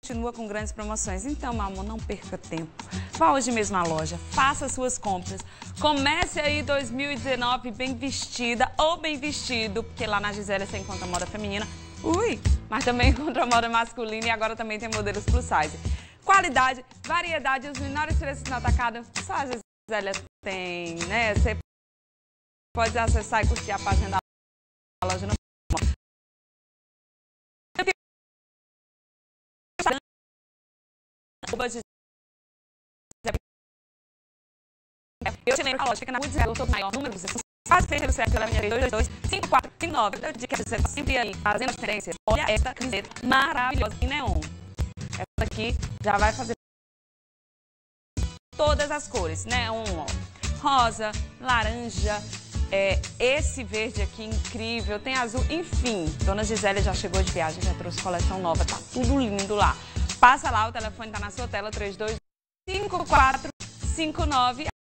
continua com grandes promoções. Então, meu amor, não perca tempo. Vá hoje mesmo à loja, faça suas compras. Comece aí 2019 bem vestida ou bem vestido, porque lá na Gisele você encontra moda feminina, mas também encontra moda masculina e agora também tem modelos plus size. Qualidade, variedade, os menores preços no atacado, só a Gisele tem, né? Você pode acessar e curtir a página da loja no Eu te lembro que a loja fica na rua de Zé, maior número, você faz frente ao CEP pela Avenida 222-5459. Eu digo que você está sempre aí fazendo a diferença. Olha esta camiseta maravilhosa em neon. Essa aqui já vai fazer todas as cores, neon, ó. Rosa, laranja, esse verde aqui incrível, tem azul, enfim. Dona Gisele já chegou de viagem, já trouxe coleção nova, tá tudo lindo lá. Passa lá, o telefone tá na sua tela, 325459.